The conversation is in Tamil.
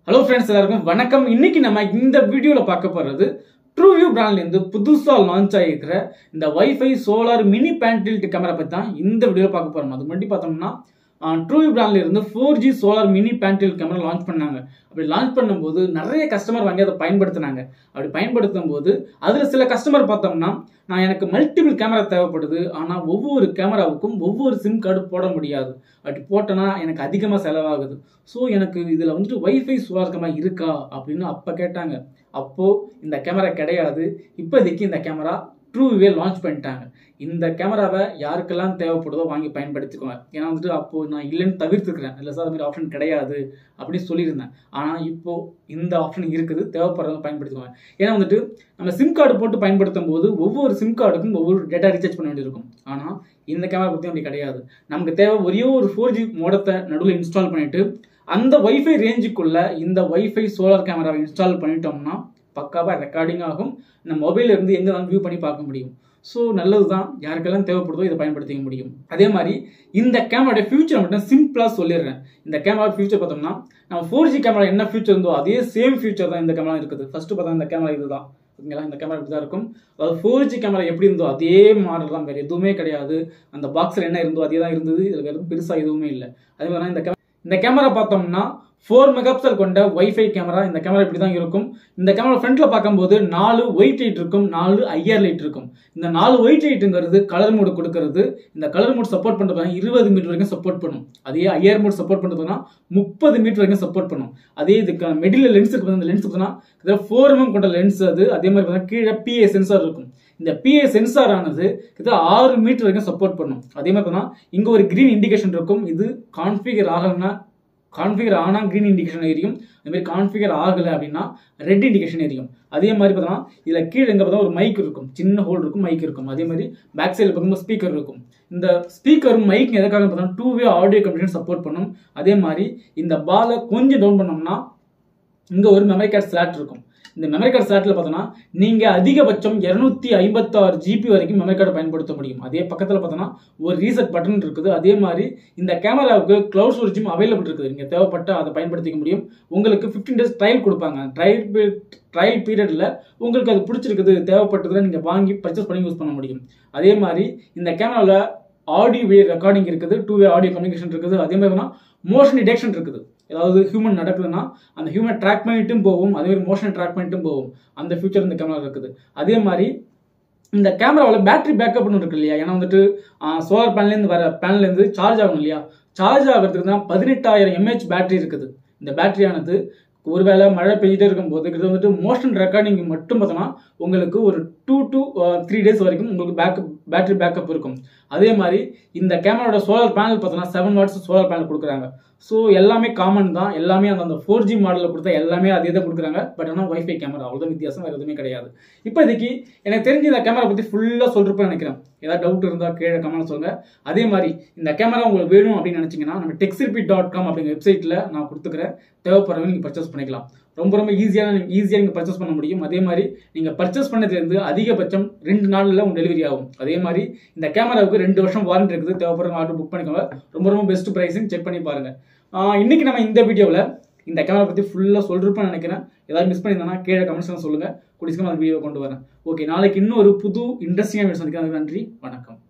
ஹலோ ஃப்ரெண்ட்ஸ், எல்லாருக்கும் வணக்கம். இன்னைக்கு நம்ம இந்த வீடியோல பார்க்க போறது ட்ரூவியூ பிராண்ட்ல இருந்து புதுசா லான்ச் ஆகிருக்கிற இந்த wifi solar mini pan tilt camera பத்தி தான் இந்த வீடியோல பார்க்க போறோம். அது முன்னாடி பார்த்தோம்னா ட்ரூவியூ பிராண்ட்ல இருந்து 4G solar mini pan tilt camera launch பண்ணாங்க. அப்படி லான்ச் பண்ணும்போது நிறைய கஸ்டமர் வாங்கி அதை பயன்படுத்தினாங்க. அப்படி பயன்படுத்தும் போது அதுல சில கஸ்டமர் பார்த்தோம்னா, எனக்கு மல்டிபிள் கேமரா தேவைப்படுது, ஆனா ஒவ்வொரு கேமராவுக்கும் ஒவ்வொரு சிம் கார்டு போட முடியாது, அப்படி போட்டோன்னா எனக்கு அதிகமாக செலவாகுது, ஸோ எனக்கு இதில் வந்துட்டு வைஃபை சோலார் கேமரா இருக்கா அப்படின்னு அப்போ கேட்டாங்க. அப்போது இந்த கேமரா கிடையாது. இப்போதைக்கு இந்த கேமரா ட்ரூவியூவே லான்ச் பண்ணிட்டாங்க. இந்த கேமராவை யாருக்கெல்லாம் தேவைப்படுதோ வாங்கி பயன்படுத்திக்கோங்க. ஏன்னா வந்துட்டு அப்போது நான் இல்லைன்னு தவிர்த்துக்கிறேன், இல்லை சார் அது மாதிரி ஆப்ஷன் கிடையாது அப்படின்னு சொல்லியிருந்தேன். ஆனால் இப்போது இந்த ஆப்ஷன் இருக்குது, தேவைப்படுறவங்க பயன்படுத்திக்கோங்க. ஏன்னா வந்துட்டு நம்ம சிம் கார்டு போட்டு பயன்படுத்தும் போது ஒவ்வொரு சிம் கார்டுக்கும் ஒவ்வொரு டேட்டா ரீசார்ஜ் பண்ண வேண்டியிருக்கும். ஆனால் இந்த கேமரா பற்றி அப்படி கிடையாது. நமக்கு தேவை ஒரே ஒரு 4G மோடத்தை நடுவில் இன்ஸ்டால் பண்ணிவிட்டு அந்த வைஃபை ரேஞ்சுக்குள்ள இந்த வைஃபை சோலார் கேமராவை இன்ஸ்டால் பண்ணிட்டோம்னா பக்காவாக ரெக்கார்டிங் ஆகும். நம்ம மொபைலில் இருந்து எங்கே தான் வியூ பண்ணி பார்க்க முடியும். ஸோ நல்லது தான், யாருக்கெல்லாம் தேவைப்படுதோ இதை பயன்படுத்திக்க முடியும். அதே மாதிரி இந்த கேமராவோட ஃபியூச்சர் மட்டும் சிம்பிளாக சொல்லிடுறேன். இந்த கேமரா ஃபியூச்சர் பார்த்தோம்னா, நம்ம 4G கேமரா என்ன ஃபியூச்சர் இருந்தோ அதே சேம் ஃபியூச்சர் தான் இந்த கேமரா இருக்குது. ஃபர்ஸ்ட் பார்த்தா இந்த கேமரா இதுதான், ஓகேங்களா? இந்த கேமரா இப்படி தான் இருக்கும். அதாவது 4G கேமரா எப்படி இருந்தோ அதே மாடல் தான், வேறு எதுவுமே கிடையாது. அந்த பாக்ஸில் என்ன இருந்தோ அதே தான் இருந்தது, இதில் வேறு பெருசாக எதுவுமே இல்லை. அதே மாதிரி இந்த கேமரா பார்த்தோம்னா 4 மெகாபிக்சல் கொண்ட வைஃபை கேமரா. இந்த கேமரா இப்படி தான் இருக்கும். இந்த கேமரா ஃப்ரண்ட்ல பார்க்கும்போது 4 ஒயிட் லைட் இருக்கும், 4 ஐஆர் லைட் இருக்கும். இந்த 4 ஒயிட் லைட்டுங்கிறது கலர் மோடு கொடுக்கறது. இந்த கலர் மோட் சப்போர்ட் பண்ணுறது 20 மீட்டர் வரைக்கும் சப்போர்ட் பண்ணும். அதே ஐஆர் மோட் சப்போர்ட் பண்ணுறதுனா 30 மீட்டர் வரைக்கும் சப்போர்ட் பண்ணும். அதே இதுக்கு மெடில் லென்ஸ் இருக்குது. அந்த லென்ஸ் பார்த்தீங்கன்னா 4mm கொண்ட லென்ஸ் அது. அதே மாதிரி பார்த்தீங்கன்னா கீழே PA சென்சார் இருக்கும். இந்த PA சென்சார் ஆனது 6 மீட்டர் வரைக்கும் சப்போர்ட் பண்ணும். அதே மாதிரி பார்த்தீங்கன்னா இங்கே ஒரு கிரீன் இண்டிகேஷன் இருக்கும். இது கான்ஃபிகர் ஆகணும்னா கான்ஃபிகர் ஆனால் க்ரீன் இண்டிகேஷன் எரியும். அதுமாதிரி கான்ஃபிகர் ஆகலை அப்படின்னா ரெட் இண்டிகேஷன் எரியும். அதே மாதிரி பார்த்தோம்னா இதில் கீழே எங்கே பார்த்தா ஒரு மைக் இருக்கும், சின்ன ஹோல் இருக்கும், மைக் இருக்கும். அதே மாதிரி பேக் சைடில் பார்க்கும்போது ஸ்பீக்கர் இருக்கும். இந்த ஸ்பீக்கரும் மைக் எதுக்காக பார்த்தோம்னா 2-வே ஆடியோ கம்யூனிகேஷன் சப்போர்ட் பண்ணும். அதே மாதிரி இந்த பாலை கொஞ்சம் டவுன் பண்ணோம்னா இங்கே ஒரு மெமரி கார்டு ஸ்லாட் இருக்கும். இந்த மெமரி கார்டு ஸ்லாட்டில் பார்த்தோன்னா நீங்கள் அதிகபட்சம் 256 GB வரைக்கும் மெமரி கார்டு பயன்படுத்த முடியும். அதே பக்கத்தில் பார்த்தோன்னா ஒரு ரீசெட் பட்டன் இருக்குது. அதே மாதிரி இந்த கேமராவுக்கு கிளவுட் ஸ்டோரேஜும் அவைலபிள் இருக்குது. நீங்கள் தேவைப்பட்ட அதை பயன்படுத்திக்க முடியும். உங்களுக்கு 15 days ட்ரையல் கொடுப்பாங்க. ட்ரையல் பீரியடில் உங்களுக்கு அது பிடிச்சிருக்குது, தேவைப்பட்டதில் நீங்கள் வாங்கி பர்ச்சேஸ் பண்ணி யூஸ் பண்ண முடியும். அதே மாதிரி இந்த கேமராவில் ஆடியோ ரெக்கார்டிங் இருக்குது, 2-வே ஆடியோ கம்யூனிகேஷன் இருக்குது. அதே மாதிரி மோஷன் டிடெக்ஷன் இருக்குது. ஏதாவது ஹியூமன் நடக்குதுன்னா அந்த ஹியூமன் ட்ராக் பண்ணிட்டும் போகும், அதே மாதிரி மோஷன் ட்ராக் பண்ணிட்டும் போகும். அந்த ஃபியூச்சர் இந்த கேமரா இருக்குது. அதே மாதிரி இந்த கேமராவில் பேட்டரி பேக்கப்னு இருக்கு இல்லையா? ஏன்னா வந்துட்டு சோலார் பேனல்லேருந்து வர பேனல்லேருந்து சார்ஜ் ஆகும் இல்லையா? சார்ஜ் ஆகிறதுக்கு தான் 18,000 mAh பேட்டரி இருக்குது. இந்த பேட்டரியானது ஒருவேளை மழை பெய்யிட்டே இருக்கும்போது இது வந்துட்டு மோஷன் ரெக்கார்டிங் மட்டும் பார்த்தோன்னா உங்களுக்கு ஒரு 2 to 3 days வரைக்கும் உங்களுக்கு பேட்டரி பேக்கப் இருக்கும். அதே மாதிரி இந்த கேமராவோட சோலார் பேனல் பார்த்தோன்னா 7 watts சோலார் பேனல் கொடுக்குறாங்க. ஸோ எல்லாமே காமன் தான், எல்லாமே அந்த 4G மாடலில் கொடுத்தா எல்லாமே அதே தான் கொடுக்குறாங்க. பட் ஆனால் வைஃபை கேமரா அவ்வளோதான் வித்தியாசம், வேறு எதுவுமே கிடையாது. இப்போதைக்கு எனக்கு தெரிஞ்சு இந்த கேமரா பற்றி ஃபுல்லாக சொல்கிறப்ப நினைக்கிறேன். ஏதாவது டவுட் இருந்தால் கீழே கமெண்ட் சொல்லுங்கள். அதே மாதிரி இந்த கேமரா உங்களுக்கு வேணும் அப்படின்னு நினச்சிங்கன்னா நம்ம techsrepeat.com அப்படிங்கிற வெப்சைட்டில் நான் கொடுத்துக்கிறேன். தேவைப்படுறவங்க நீங்கள் பர்ச்சேஸ் பண்ணிக்கலாம். ரொம்ப ஈஸியாக நீங்கள் பர்ச்சேஸ் பண்ண முடியும். அதே மாதிரி நீங்கள் பர்ச்சேஸ் பண்ணதுலேருந்து அதிகபட்சம் 2 நாளில் உங்கள் டெலிவரி ஆகும். அதே மாதிரி இந்த கேமராவுக்கு 2 வருஷம் வாரண்டி இருக்குது. தேவைப்படுறவங்க ஆர்டர் புக் பண்ணிக்கோங்க. ரொம்ப பெஸ்ட் ப்ரைஸிங் செக் பண்ணி பாருங்கள். இன்னைக்கு நம்ம இந்த வீடியோவில் இந்த கேமரா பற்றி ஃபுல்லாக சொல்லிருப்பேன்னு நினைக்கிறேன். ஏதாவது மிஸ் பண்ணியிருந்தேன்னா கீழே கமெண்ட்ஸ்லாம் சொல்லுங்கள். குடிசீக்கிரம் அந்த வீடியோ கொண்டு வரேன். ஓகே, நாளைக்கு இன்னும் ஒரு புது இன்ட்ரெஸ்டிங்காக வீடியோ சந்திக்கிறேன். நன்றி, வணக்கம்.